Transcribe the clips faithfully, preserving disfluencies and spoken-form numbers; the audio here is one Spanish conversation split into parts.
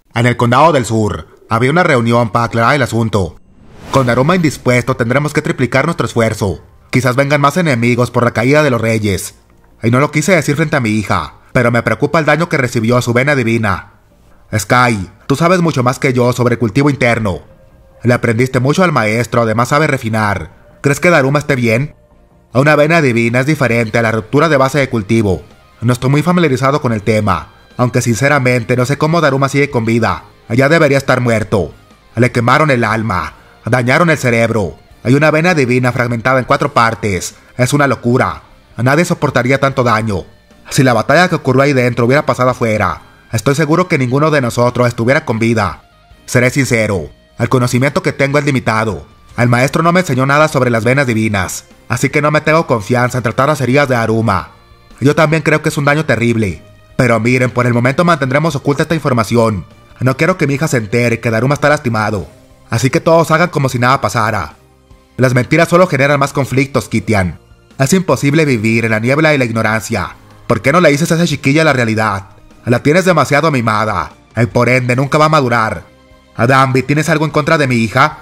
En el condado del sur, había una reunión para aclarar el asunto. Con Daruma indispuesto tendremos que triplicar nuestro esfuerzo. Quizás vengan más enemigos por la caída de los reyes. Y no lo quise decir frente a mi hija, pero me preocupa el daño que recibió a su vena divina. Sky, tú sabes mucho más que yo sobre el cultivo interno. Le aprendiste mucho al maestro, además sabe refinar. ¿Crees que Daruma esté bien? Una vena divina es diferente a la ruptura de base de cultivo. No estoy muy familiarizado con el tema, aunque sinceramente no sé cómo Daruma sigue con vida. Ya debería estar muerto. Le quemaron el alma, dañaron el cerebro. Hay una vena divina fragmentada en cuatro partes. Es una locura. Nadie soportaría tanto daño. Si la batalla que ocurrió ahí dentro hubiera pasado afuera, estoy seguro que ninguno de nosotros estuviera con vida. Seré sincero, el conocimiento que tengo es limitado. El maestro no me enseñó nada sobre las venas divinas, así que no me tengo confianza en tratar las heridas de Daruma. Yo también creo que es un daño terrible. Pero miren, por el momento mantendremos oculta esta información. No quiero que mi hija se entere que Daruma está lastimado. Así que todos hagan como si nada pasara. Las mentiras solo generan más conflictos, Kitian. Es imposible vivir en la niebla y la ignorancia. ¿Por qué no le dices a esa chiquilla la realidad? La tienes demasiado mimada, y por ende nunca va a madurar. Adambi, ¿tienes algo en contra de mi hija?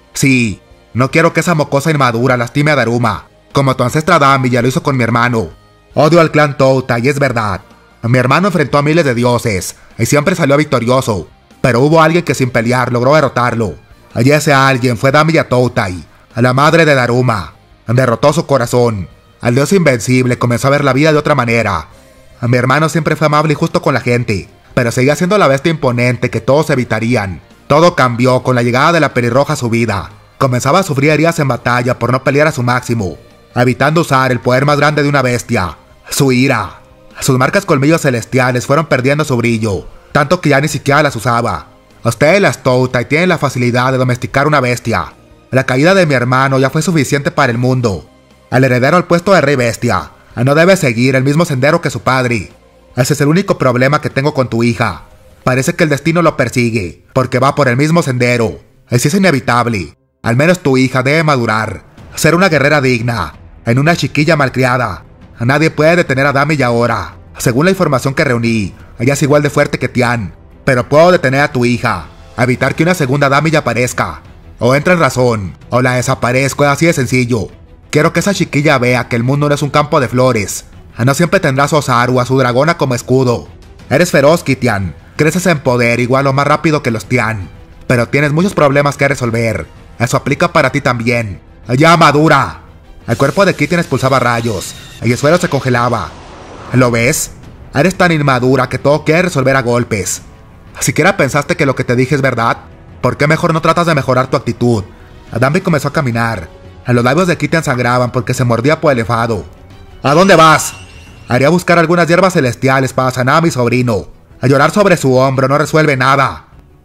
Sí, no quiero que esa mocosa inmadura lastime a Daruma, como tu ancestra Adambi ya lo hizo con mi hermano. Odio al clan Touta y es verdad. Mi hermano enfrentó a miles de dioses y siempre salió victorioso, pero hubo alguien que sin pelear logró derrotarlo. Y ese alguien fue Damiya Toutai, la madre de Daruma. Derrotó su corazón. El dios invencible comenzó a ver la vida de otra manera. Mi hermano siempre fue amable y justo con la gente, pero seguía siendo la bestia imponente que todos evitarían. Todo cambió con la llegada de la pelirroja a su vida. Comenzaba a sufrir heridas en batalla por no pelear a su máximo, evitando usar el poder más grande de una bestia, su ira. Sus marcas colmillos celestiales fueron perdiendo su brillo, tanto que ya ni siquiera las usaba. Ustedes las Toutai tienen la facilidad de domesticar una bestia. La caída de mi hermano ya fue suficiente para el mundo. El heredero al puesto de rey bestia no debe seguir el mismo sendero que su padre. Ese es el único problema que tengo con tu hija. Parece que el destino lo persigue, porque va por el mismo sendero. Así es inevitable. Al menos tu hija debe madurar, ser una guerrera digna, en una chiquilla malcriada. Nadie puede detener a Damiya ahora. Según la información que reuní, ella es igual de fuerte que Tian. Pero puedo detener a tu hija, evitar que una segunda Damiya aparezca. O entra en razón, o la desaparezco, así de sencillo. Quiero que esa chiquilla vea que el mundo no es un campo de flores. No siempre tendrá a su Osaru, a su dragona como escudo. Eres feroz, Kitian. Creces en poder igual o más rápido que los Tian. Pero tienes muchos problemas que resolver. Eso aplica para ti también. ¡Ya madura! El cuerpo de Kitian expulsaba rayos, y el suelo se congelaba. ¿Lo ves? Eres tan inmadura que todo quieres resolver a golpes. ¿Siquiera pensaste que lo que te dije es verdad? ¿Por qué mejor no tratas de mejorar tu actitud? Adambi comenzó a caminar. Los labios de Kitian sangraban porque se mordía por el enfado. ¿A dónde vas? Haré a buscar algunas hierbas celestiales para sanar a mi sobrino. A llorar sobre su hombro no resuelve nada.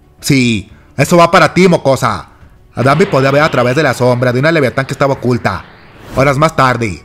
Sí, eso va para ti, mocosa. Adambi podía ver a través de la sombra de una leviatán que estaba oculta. Horas más tarde.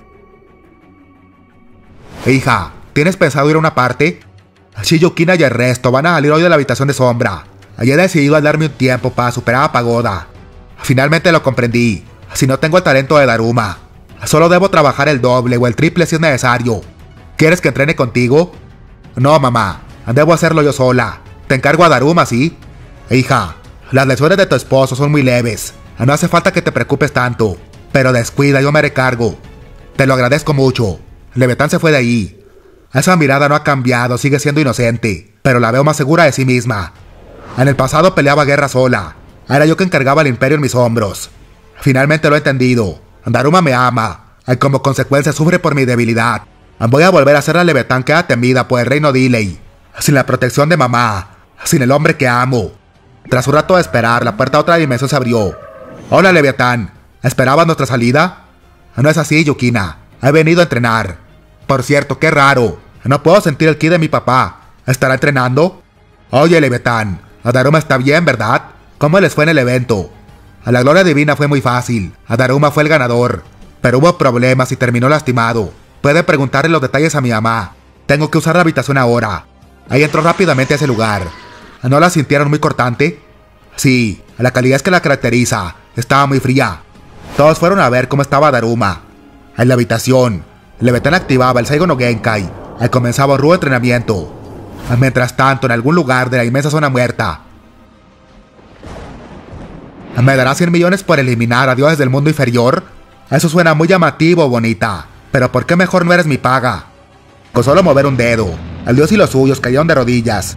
Hija, ¿tienes pensado ir a una parte? Shiyukina y el resto van a salir hoy de la habitación de sombra. He decidido al darme un tiempo para superar a Pagoda. Finalmente lo comprendí. Si no tengo el talento de Daruma, solo debo trabajar el doble o el triple si es necesario. ¿Quieres que entrene contigo? No, mamá. Debo hacerlo yo sola. Te encargo a Daruma, ¿sí? Hija, las lesiones de tu esposo son muy leves. No hace falta que te preocupes tanto. Pero descuida, yo me haré cargo. Te lo agradezco mucho. Leviatán se fue de ahí. Esa mirada no ha cambiado, sigue siendo inocente, pero la veo más segura de sí misma. En el pasado peleaba guerra sola. Era yo que encargaba el imperio en mis hombros. Finalmente lo he entendido. Daruma me ama, y como consecuencia sufre por mi debilidad. Voy a volver a ser la Leviatán que era temida por el reino Dilei. Sin la protección de mamá, sin el hombre que amo. Tras un rato de esperar, la puerta a otra dimensión se abrió. Hola, Leviatán. ¿Esperabas nuestra salida? No es así, Yukina. He venido a entrenar. Por cierto, qué raro. No puedo sentir el ki de mi papá. ¿Estará entrenando? Oye, Leviatán. Daruma está bien, ¿verdad? ¿Cómo les fue en el evento? A la gloria divina fue muy fácil. Daruma fue el ganador. Pero hubo problemas y terminó lastimado. Puede preguntarle los detalles a mi mamá. Tengo que usar la habitación ahora. Ahí entró rápidamente a ese lugar. ¿No la sintieron muy cortante? Sí, la calidad que la caracteriza. Estaba muy fría. Todos fueron a ver cómo estaba Daruma. En la habitación, Leviatán activaba el Saigo no Genkai y comenzaba un rudo entrenamiento. Mientras tanto, en algún lugar de la inmensa zona muerta, ¿Me darás cien millones por eliminar a dioses del mundo inferior? Eso suena muy llamativo, bonita. Pero ¿por qué mejor no eres mi paga? Con solo mover un dedo, el dios y los suyos cayeron de rodillas.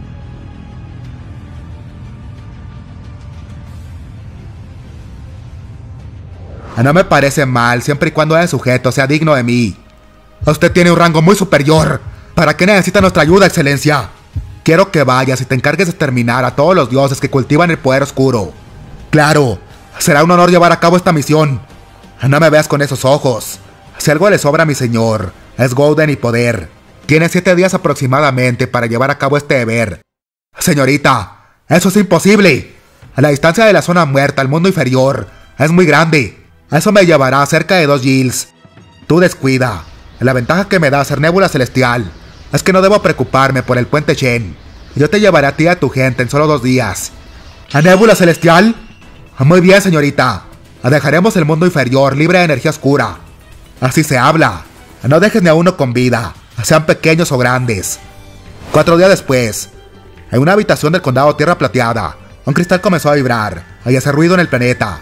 No me parece mal, siempre y cuando el sujeto sea digno de mí. Usted tiene un rango muy superior. ¿Para qué necesita nuestra ayuda, excelencia? Quiero que vayas y te encargues de exterminar a todos los dioses que cultivan el poder oscuro. Claro, será un honor llevar a cabo esta misión. No me veas con esos ojos. Si algo le sobra a mi señor, es Golden y poder. Tiene siete días aproximadamente para llevar a cabo este deber. Señorita, eso es imposible. La distancia de la zona muerta al mundo inferior es muy grande. Eso me llevará cerca de dos Gils. Tú descuida. La ventaja que me da ser nébula celestial es que no debo preocuparme por el puente Shen. Yo te llevaré a ti y a tu gente en solo dos días. ¿A nébula celestial? Muy bien, señorita. Dejaremos el mundo inferior libre de energía oscura. Así se habla. No dejes ni a uno con vida, sean pequeños o grandes. Cuatro días después, en una habitación del condado Tierra Plateada, un cristal comenzó a vibrar y hacer ruido en el planeta.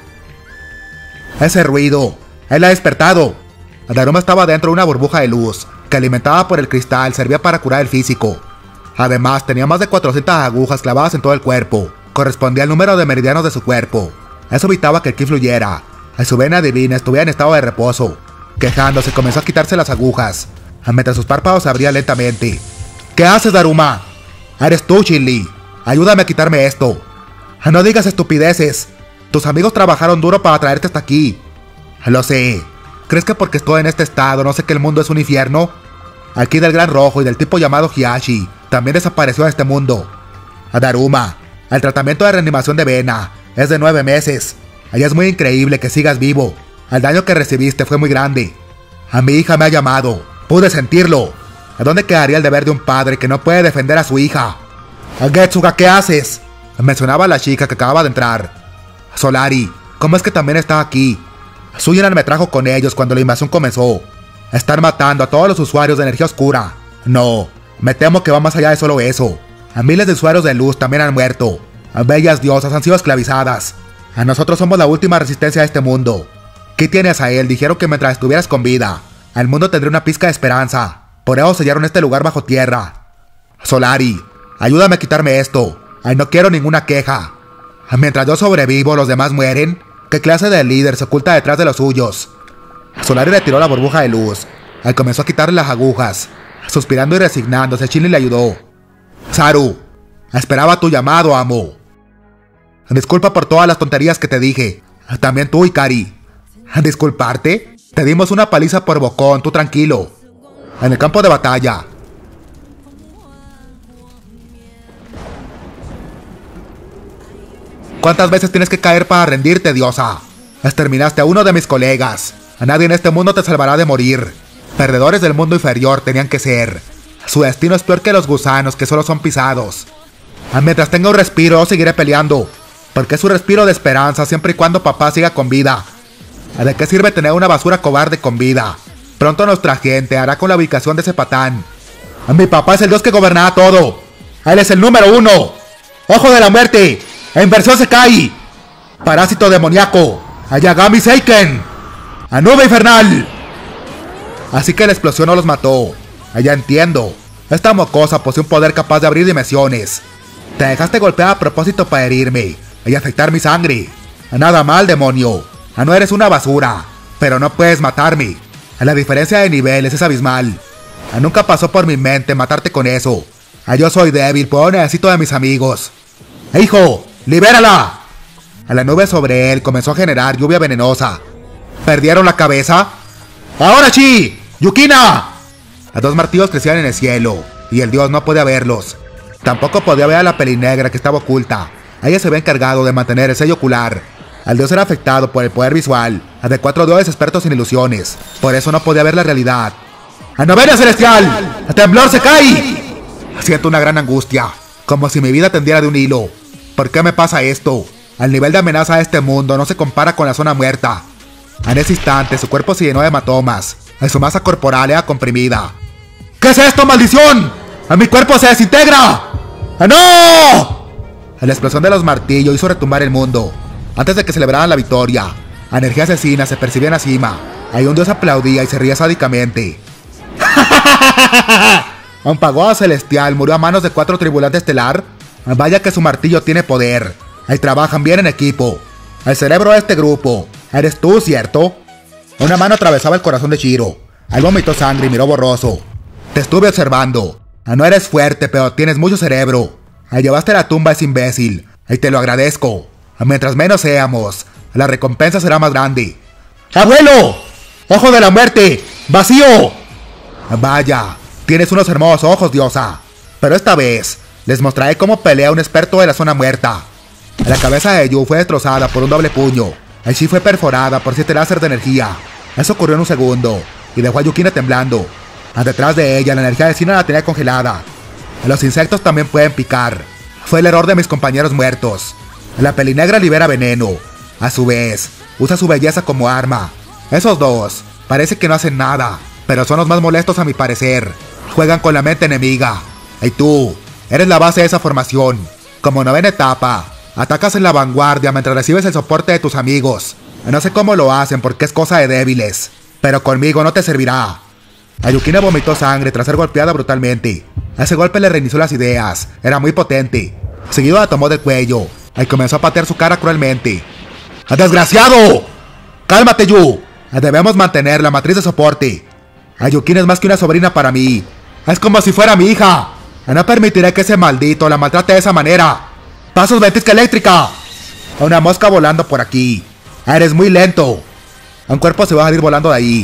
Ese ruido, él ha despertado. Daruma estaba dentro de una burbuja de luz que, alimentada por el cristal, servía para curar el físico. Además, tenía más de cuatrocientas agujas clavadas en todo el cuerpo. Correspondía al número de meridianos de su cuerpo. Eso evitaba que el ki fluyera. A su vena divina estuviera en estado de reposo. Quejándose, comenzó a quitarse las agujas, mientras sus párpados se abrían lentamente. ¿Qué haces, Daruma? Eres tú, Chili. Ayúdame a quitarme esto. No digas estupideces. Tus amigos trabajaron duro para traerte hasta aquí. Lo sé. ¿Crees que porque estoy en este estado no sé que el mundo es un infierno? Aquí del Gran Rojo y del tipo llamado Hiashi también desapareció de este mundo. Daruma, el tratamiento de reanimación de vena es de nueve meses. Allá es muy increíble que sigas vivo. El daño que recibiste fue muy grande. A mi hija me ha llamado. Pude sentirlo. ¿A dónde quedaría el deber de un padre que no puede defender a su hija? Getsuga, ¿qué haces? Mencionaba a la chica que acababa de entrar. Solari, ¿cómo es que también está aquí? Suyeran me trajo con ellos cuando la invasión comenzó. Están matando a todos los usuarios de energía oscura. No, me temo que va más allá de solo eso. A miles de usuarios de luz también han muerto. A bellas diosas han sido esclavizadas. A nosotros somos la última resistencia de este mundo. ¿Qué tienes a él? Dijeron que mientras estuvieras con vida, el mundo tendría una pizca de esperanza. Por eso sellaron este lugar bajo tierra. Solari, ayúdame a quitarme esto. Ay, no quiero ninguna queja. Mientras yo sobrevivo, los demás mueren. ¿Qué clase de líder se oculta detrás de los suyos? Solari retiró la burbuja de luz. Él comenzó a quitarle las agujas. Suspirando y resignándose, Chili le ayudó. Saru, esperaba tu llamado, amo. Disculpa por todas las tonterías que te dije. También tú, Ikari. ¿Disculparte? Te dimos una paliza por bocón, tú tranquilo. En el campo de batalla. ¿Cuántas veces tienes que caer para rendirte, diosa? Exterminaste a uno de mis colegas. A nadie en este mundo te salvará de morir. Perdedores del mundo inferior tenían que ser. Su destino es peor que los gusanos que solo son pisados. Mientras tenga un respiro, seguiré peleando. Porque es un respiro de esperanza siempre y cuando papá siga con vida. ¿De qué sirve tener una basura cobarde con vida? Pronto nuestra gente hará con la ubicación de ese patán. Mi papá es el dios que gobernará todo. Él es el número uno. ¡Ojo de la muerte! ¡En versión Sekai! ¡Parásito demoníaco! ¡Ayagami Seiken! ¡A nube infernal! Así que la explosión no los mató. Ya entiendo. Esta mocosa posee un poder capaz de abrir dimensiones. Te dejaste golpear a propósito para herirme y afectar mi sangre. Nada mal, demonio. No eres una basura, pero no puedes matarme. La diferencia de niveles es abismal. Nunca pasó por mi mente matarte con eso. Yo soy débil, pero necesito de mis amigos. ¡Hijo! ¡Libérala! A la nube sobre él comenzó a generar lluvia venenosa. ¿Perdieron la cabeza? ¡Ahora sí! ¡Yukina! Los dos martillos crecían en el cielo, y el dios no podía verlos. Tampoco podía ver a la pelinegra que estaba oculta. Ella se había encargado de mantener el sello ocular. El dios era afectado por el poder visual de cuatro dioses expertos en ilusiones. Por eso no podía ver la realidad. ¡A novena celestial! ¡A temblor se cae! Siento una gran angustia, como si mi vida tendiera de un hilo. ¿Por qué me pasa esto? El nivel de amenaza de este mundo no se compara con la zona muerta. En ese instante su cuerpo se llenó de hematomas, y su masa corporal era comprimida. ¿Qué es esto, maldición? ¡A mi cuerpo se desintegra! ¡Ah, no! La explosión de los martillos hizo retumbar el mundo. Antes de que celebraran la victoria, la energía asesina se percibía en la cima. Ahí un dios aplaudía y se ría sádicamente. Un Pagoda celestial murió a manos de cuatro tribulantes estelar. Vaya que su martillo tiene poder. Ahí trabajan bien en equipo. El cerebro de este grupo eres tú, ¿cierto? Una mano atravesaba el corazón de Shiro. Ahí vomitó sangre y miró borroso. Te estuve observando. No eres fuerte, pero tienes mucho cerebro. Ahí llevaste a la tumba a ese imbécil. Y te lo agradezco. Mientras menos seamos, la recompensa será más grande. ¡Abuelo! ¡Ojo de la muerte! ¡Vacío! Vaya, tienes unos hermosos ojos, diosa. Pero esta vez, les mostraré cómo pelea un experto de la zona muerta. La cabeza de Yu fue destrozada por un doble puño. Aishi fue perforada por siete láser de energía. Eso ocurrió en un segundo, y dejó a Yukina temblando. Detrás de ella, la energía de Sina la tenía congelada. Los insectos también pueden picar. Fue el error de mis compañeros muertos. La pelinegra libera veneno. A su vez, usa su belleza como arma. Esos dos, parece que no hacen nada, pero son los más molestos a mi parecer. Juegan con la mente enemiga. Y tú, eres la base de esa formación. Como novena etapa, atacas en la vanguardia mientras recibes el soporte de tus amigos. No sé cómo lo hacen porque es cosa de débiles, pero conmigo no te servirá. Yukina vomitó sangre tras ser golpeada brutalmente. Ese golpe le reinició las ideas, era muy potente. Seguido la tomó del cuello y comenzó a patear su cara cruelmente. ¡Desgraciado! ¡Cálmate, Yu! Debemos mantener la matriz de soporte. Yukina es más que una sobrina para mí. Es como si fuera mi hija. No permitiré que ese maldito la maltrate de esa manera. ¡Pasos ventisca eléctrica! Una mosca volando por aquí. Eres muy lento. Un cuerpo se va a salir volando de ahí.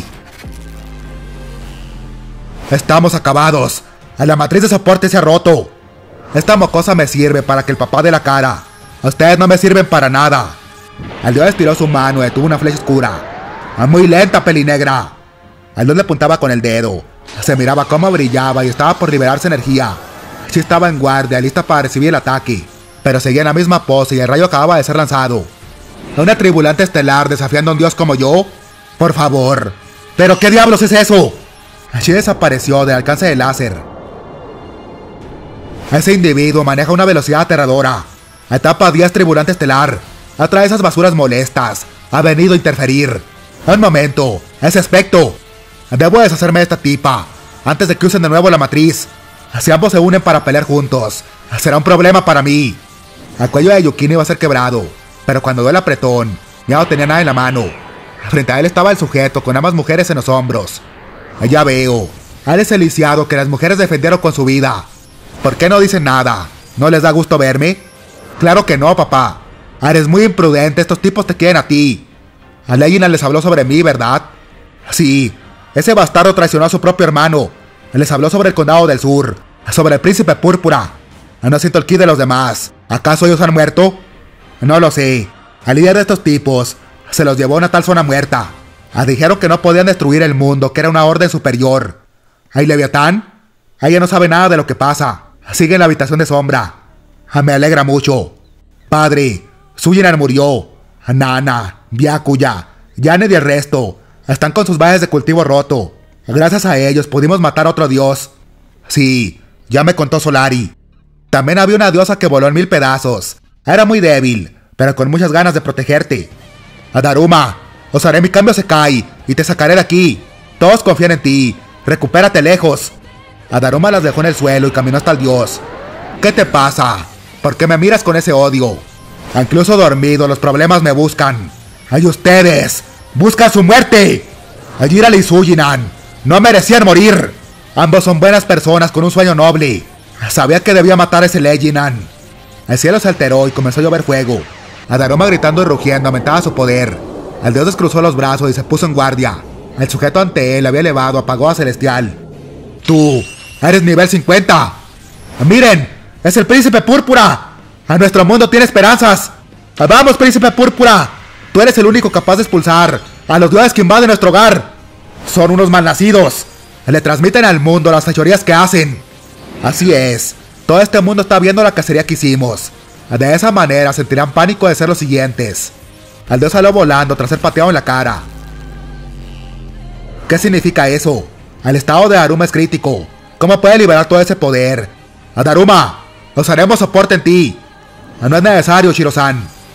Estamos acabados. La matriz de soporte se ha roto. Esta mocosa me sirve para que el papá dé la cara. Ustedes no me sirven para nada. El dios estiró su mano y detuvo una flecha oscura. Muy lenta, pelinegra. El dios le apuntaba con el dedo. Se miraba cómo brillaba y estaba por liberarse energía. Sí estaba en guardia, lista para recibir el ataque, pero seguía en la misma pose y el rayo acababa de ser lanzado. ¿Una tribulante estelar desafiando a un dios como yo? Por favor. ¿Pero qué diablos es eso? Así desapareció del alcance del láser. Ese individuo maneja una velocidad aterradora. Etapa diez tribulante estelar. Atrae esas basuras molestas. Ha venido a interferir. Un momento. Ese aspecto. Debo deshacerme de esta tipa antes de que usen de nuevo la matriz. Si ambos se unen para pelear juntos, será un problema para mí. El cuello de Yukina iba a ser quebrado, pero cuando dio el apretón, ya no tenía nada en la mano. Frente a él estaba el sujeto con ambas mujeres en los hombros. Ya veo. Eres el lisiado que las mujeres defendieron con su vida. ¿Por qué no dicen nada? ¿No les da gusto verme? Claro que no, papá. Eres muy imprudente, estos tipos te quieren a ti. A Legina les habló sobre mí, ¿verdad? Sí. Ese bastardo traicionó a su propio hermano. Les habló sobre el condado del sur, sobre el príncipe púrpura. No siento el ki de los demás. ¿Acaso ellos han muerto? No lo sé. Al líder de estos tipos se los llevó a una tal zona muerta. Dijeron que no podían destruir el mundo, que era una orden superior. ¿Hay Leviatán? Ella no sabe nada de lo que pasa. Sigue en la habitación de sombra. Me alegra mucho. Padre, Suyinan murió. Nana, Byakuya, Janet y el resto están con sus valles de cultivo roto. Gracias a ellos pudimos matar a otro dios. Sí, ya me contó Solari. También había una diosa que voló en mil pedazos. Era muy débil, pero con muchas ganas de protegerte. Daruma, usaré mi cambio Sekai y te sacaré de aquí. Todos confían en ti. Recupérate lejos. Daruma las dejó en el suelo y caminó hasta el dios. ¿Qué te pasa? ¿Por qué me miras con ese odio? Incluso dormido los problemas me buscan. ¡Ay, ustedes! ¡Buscan su muerte! Ajira y Suyinan no merecían morir. Ambos son buenas personas con un sueño noble. Sabía que debía matar a ese Leginan. El cielo se alteró y comenzó a llover fuego. Daruma, gritando y rugiendo, aumentaba su poder. El dios descruzó los brazos y se puso en guardia. El sujeto ante él había elevado a Pagoda celestial. ¡Tú! ¡Eres nivel cincuenta! ¡Miren! ¡Es el príncipe púrpura! ¡A nuestro mundo tiene esperanzas! ¡Vamos, príncipe púrpura! Tú eres el único capaz de expulsar a los dioses que invaden nuestro hogar. Son unos malnacidos. Le transmiten al mundo las fechorías que hacen. Así es. Todo este mundo está viendo la cacería que hicimos. De esa manera sentirán pánico de ser los siguientes. El dios salió volando tras ser pateado en la cara. ¿Qué significa eso? El estado de Daruma es crítico. ¿Cómo puede liberar todo ese poder? Daruma, nos haremos soporte en ti. No es necesario, Shiro-san.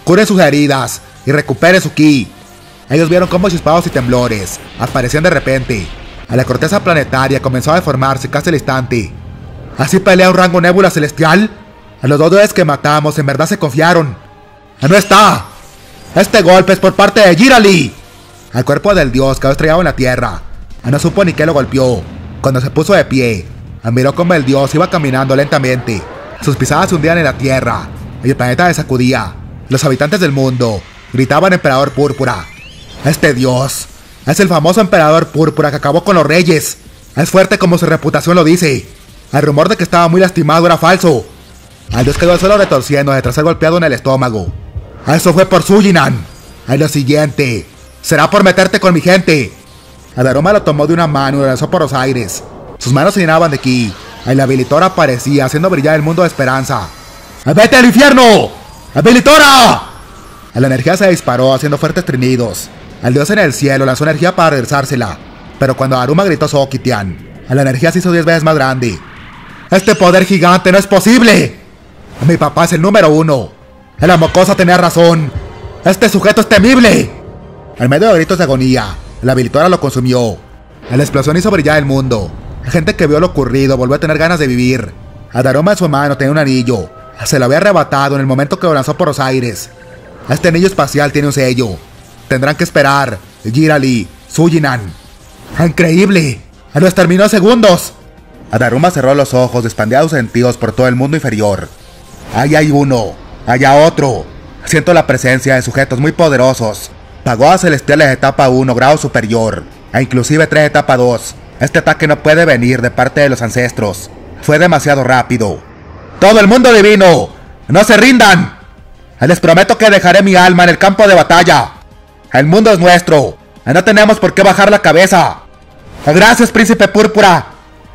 curen sus heridas y recuperen su ki. Ellos vieron cómo chispados y temblores aparecían de repente. A la corteza planetaria comenzó a deformarse casi al instante. ¿Así pelea un rango nébula celestial? A los dos dioses que matamos en verdad se confiaron. ¡No está! Este golpe es por parte de Jirali. Al cuerpo del dios quedó estrellado en la tierra. No supo ni qué lo golpeó. Cuando se puso de pie, miró como el dios iba caminando lentamente. Sus pisadas se hundían en la tierra y el planeta se sacudía. Los habitantes del mundo gritaban Emperador Púrpura. Este dios es el famoso Emperador Púrpura que acabó con los reyes. Es fuerte como su reputación lo dice. El rumor de que estaba muy lastimado era falso. El dios quedó solo retorciendo tras ser golpeado en el estómago. Eso fue por Sujinan. A lo siguiente será por meterte con mi gente. Daruma lo tomó de una mano y lo lanzó por los aires. Sus manos se llenaban de ki. El habilitor aparecía haciendo brillar el mundo de esperanza. ¡Vete al infierno! ¡Habilitora! La energía se disparó haciendo fuertes trinidos. El dios en el cielo lanzó energía para regresársela. Pero cuando Daruma gritó Sokitian, la energía se hizo diez veces más grande. ¡Este poder gigante no es posible! Mi papá es el número uno. La mocosa tenía razón. Este sujeto es temible. En medio de gritos de agonía, la habilitora lo consumió. La explosión hizo brillar el mundo. La gente que vio lo ocurrido volvió a tener ganas de vivir. A Daruma en su mano tenía un anillo. Se lo había arrebatado en el momento que lo lanzó por los aires. Este anillo espacial tiene un sello. Tendrán que esperar. Jirali, Sujinan. ¡Increíble! ¡Lo exterminó en segundos! Daruma cerró los ojos, expandía sus sentidos por todo el mundo inferior. Ahí hay uno. Allá otro. Siento la presencia de sujetos muy poderosos. Pagodas celestiales de etapa uno, grado superior. E inclusive tres de etapa dos. Este ataque no puede venir de parte de los ancestros. Fue demasiado rápido. ¡Todo el mundo divino! ¡No se rindan! Les prometo que dejaré mi alma en el campo de batalla. El mundo es nuestro. No tenemos por qué bajar la cabeza. Gracias, príncipe Púrpura.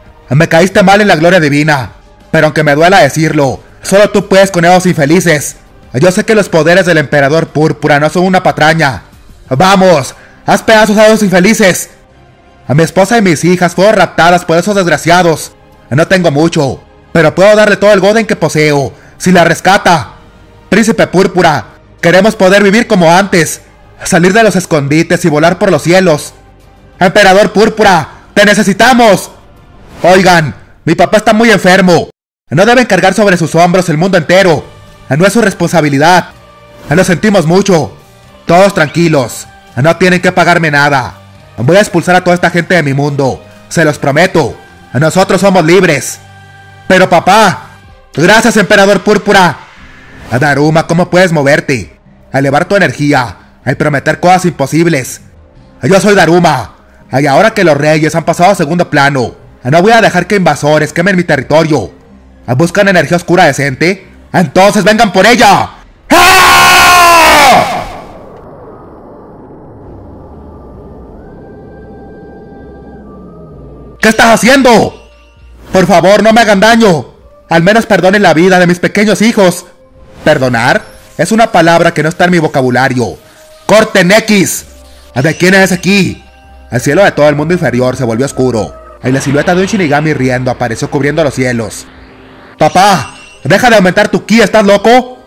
Me caíste mal en la gloria divina. Pero aunque me duela decirlo, solo tú puedes con esos infelices. Yo sé que los poderes del Emperador Púrpura no son una patraña. ¡Vamos! ¡Haz pedazos a esos infelices! A mi esposa y mis hijas fueron raptadas por esos desgraciados. No tengo mucho, pero puedo darle todo el Goden que poseo, si la rescata. Príncipe Púrpura, queremos poder vivir como antes, salir de los escondites y volar por los cielos. Emperador Púrpura, te necesitamos. Oigan, mi papá está muy enfermo. No deben cargar sobre sus hombros el mundo entero. No es su responsabilidad. Lo sentimos mucho. Todos tranquilos. No tienen que pagarme nada. Voy a expulsar a toda esta gente de mi mundo. Se los prometo. Nosotros somos libres. Pero papá. Gracias, Emperador Púrpura. Daruma, ¿cómo puedes moverte? A elevar tu energía. A prometer cosas imposibles. Yo soy Daruma. Y ahora que los reyes han pasado a segundo plano, no voy a dejar que invasores quemen mi territorio. ¿Buscan energía oscura decente? ¡Entonces vengan por ella! ¡Ah! ¿Qué estás haciendo? Por favor, no me hagan daño. Al menos perdonen la vida de mis pequeños hijos. ¿Perdonar? Es una palabra que no está en mi vocabulario. ¡Corten X! ¿De quién es aquí? El cielo de todo el mundo inferior se volvió oscuro. Y la silueta de un Shinigami riendo apareció cubriendo los cielos. ¡Papá! ¡Deja de aumentar tu ki! ¿Estás loco?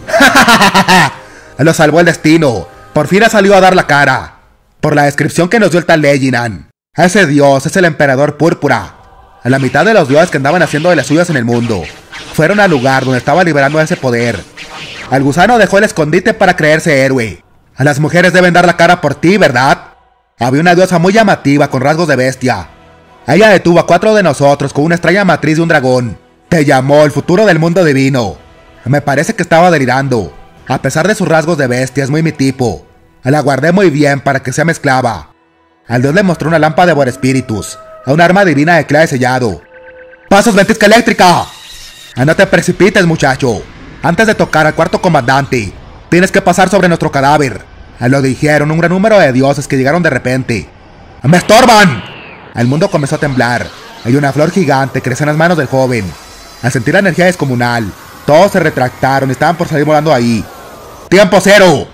Lo salvó el destino. Por fin ha salido a dar la cara. Por la descripción que nos dio el tal Leginan. Ese dios es el Emperador Púrpura. A la mitad de los dioses que andaban haciendo de las suyas en el mundo fueron al lugar donde estaba liberando ese poder. El gusano dejó el escondite para creerse héroe. A las mujeres deben dar la cara por ti, ¿verdad? Había una diosa muy llamativa con rasgos de bestia. Ella detuvo a cuatro de nosotros con una extraña matriz de un dragón. Te llamó el futuro del mundo divino. Me parece que estaba delirando. A pesar de sus rasgos de bestia, es muy mi tipo. La guardé muy bien para que sea mi esclava. Al dios le mostró una lámpara de Borespiritus, a un arma divina de clave sellado. ¡Pasos, ventisca eléctrica! No te precipites, muchacho. Antes de tocar al cuarto comandante, tienes que pasar sobre nuestro cadáver. Lo dijeron un gran número de dioses que llegaron de repente. ¡Me estorban! El mundo comenzó a temblar. Hay una flor gigante creció en las manos del joven. Al sentir la energía descomunal, todos se retractaron y estaban por salir volando ahí. ¡Tiempo cero!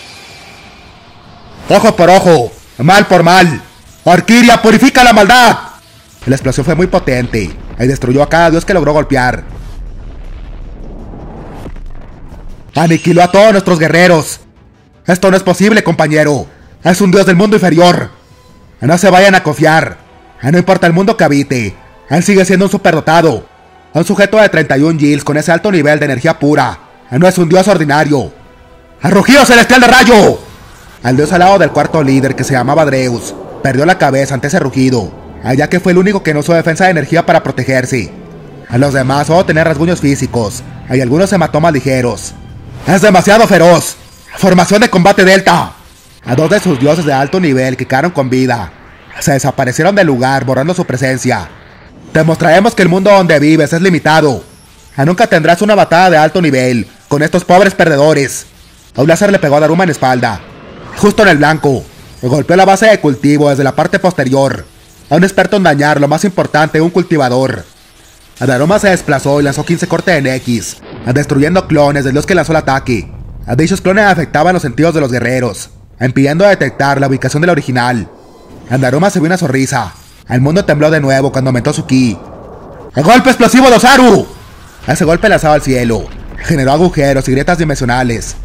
¡Ojo por ojo! ¡Mal por mal! ¡Orquídea, purifica la maldad! La explosión fue muy potente y destruyó a cada dios que logró golpear. Aniquiló a todos nuestros guerreros. Esto no es posible, compañero. Es un dios del mundo inferior. No se vayan a confiar. No importa el mundo que habite. Él sigue siendo un superdotado. Un sujeto de treinta y un Gils con ese alto nivel de energía pura. No es un dios ordinario. ¡Al rugido celestial de rayo! Al dios alado del cuarto líder, que se llamaba Dreus, perdió la cabeza ante ese rugido, ya que fue el único que no usó defensa de energía para protegerse. A los demás solo tenían rasguños físicos, y algunos hematomas ligeros. ¡Es demasiado feroz! ¡Formación de combate Delta! A dos de sus dioses de alto nivel que quedaron con vida se desaparecieron del lugar, borrando su presencia. Te mostraremos que el mundo donde vives es limitado. Nunca tendrás una batalla de alto nivel con estos pobres perdedores. Un láser le pegó a Daruma en la espalda, justo en el blanco. Golpeó la base de cultivo desde la parte posterior. A un experto en dañar lo más importante, un cultivador. Daruma se desplazó y lanzó quince cortes en X, destruyendo clones del dios que lanzó el ataque. Dichos clones afectaban los sentidos de los guerreros, impidiendo detectar la ubicación del original. Daruma se vio una sonrisa. El mundo tembló de nuevo cuando aumentó su ki. ¡El golpe explosivo de Osaru! Ese golpe lanzado al cielo generó agujeros y grietas dimensionales.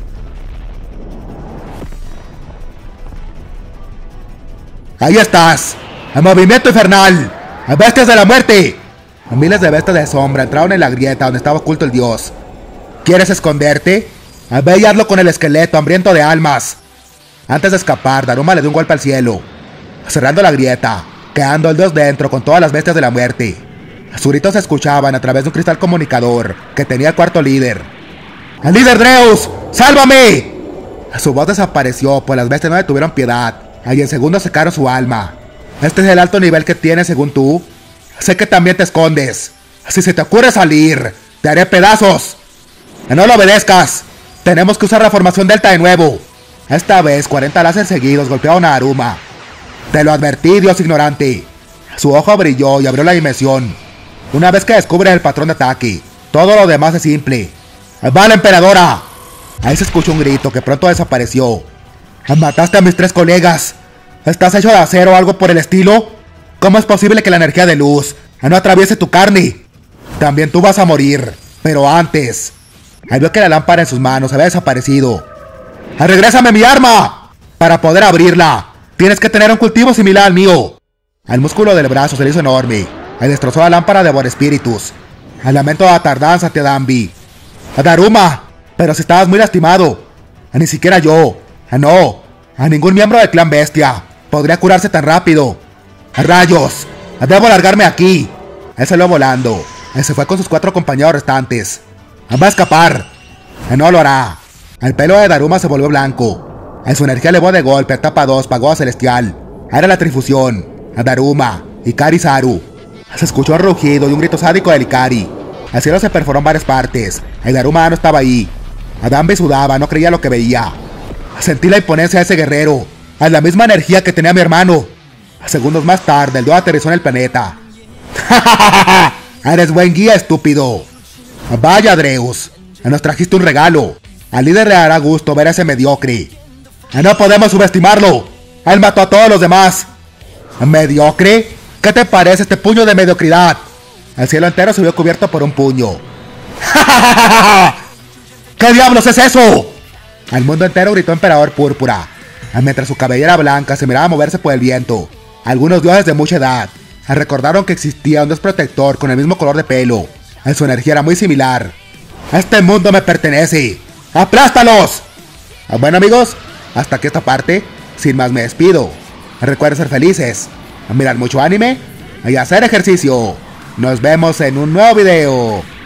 ¡Ahí estás! ¡El movimiento infernal! ¡Bestias de la muerte! Miles de bestias de sombra entraron en la grieta donde estaba oculto el dios. ¿Quieres esconderte? Ve y hazlo con el esqueleto hambriento de almas. Antes de escapar, Daruma le dio un golpe al cielo, cerrando la grieta, quedando el dios dentro con todas las bestias de la muerte. Sus gritos se escuchaban a través de un cristal comunicador que tenía el cuarto líder. ¡El líder Dreus! ¡Sálvame! Su voz desapareció, pues las bestias no le tuvieron piedad, y en segundos secaron su alma. ¿Este es el alto nivel que tienes según tú? Sé que también te escondes. Si se te ocurre salir, te haré pedazos. No lo obedezcas. Tenemos que usar la formación Delta de nuevo. Esta vez cuarenta láser seguidos golpearon a Daruma. Te lo advertí, dios ignorante. Su ojo brilló y abrió la dimensión. Una vez que descubres el patrón de ataque, todo lo demás es simple. ¡Vale, emperadora! Ahí se escuchó un grito que pronto desapareció. ¡Mataste a mis tres colegas! ¿Estás hecho de acero o algo por el estilo? ¿Cómo es posible que la energía de luz no atraviese tu carne? También tú vas a morir, pero antes. Ahí vio que la lámpara en sus manos había desaparecido. ¡Regrésame mi arma! Para poder abrirla, tienes que tener un cultivo similar al mío. El músculo del brazo se le hizo enorme. Ahí destrozó la lámpara de Borespiritus. El lamento de la tardanza, tía Danby. Daruma, pero si estabas muy lastimado. Ni siquiera yo. No, a ningún miembro del clan bestia podría curarse tan rápido. ¡Rayos! ¡Debo largarme aquí! Él salió volando. Él se fue con sus cuatro compañeros restantes. ¡Va a escapar! No lo hará. El pelo de Daruma se volvió blanco. En su energía elevó de golpe a etapa dos Pagoda Celestial. Era la trifusión. Daruma, Ikari y Saru. Se escuchó un rugido y un grito sádico de Ikari. El cielo se perforó en varias partes. El Daruma no estaba ahí. Danby sudaba, no creía lo que veía. Sentí la imponencia de ese guerrero. A la misma energía que tenía mi hermano. Segundos más tarde, el dios aterrizó en el planeta. ¡Ja! Eres buen guía, estúpido. Vaya, Dreus. Nos trajiste un regalo. Al líder le hará gusto ver a ese mediocre. No podemos subestimarlo. Él mató a todos los demás. ¿Mediocre? ¿Qué te parece este puño de mediocridad? El cielo entero se vio cubierto por un puño. ¡Ja! ¿Qué diablos es eso? El mundo entero gritó Emperador Púrpura, mientras su cabellera blanca se miraba moverse por el viento. Algunos dioses de mucha edad recordaron que existía un dios protector con el mismo color de pelo. Su energía era muy similar. ¡Este mundo me pertenece! ¡Aplástalos! Bueno, amigos, hasta aquí esta parte. Sin más me despido. Recuerden ser felices, mirar mucho anime y hacer ejercicio. Nos vemos en un nuevo video.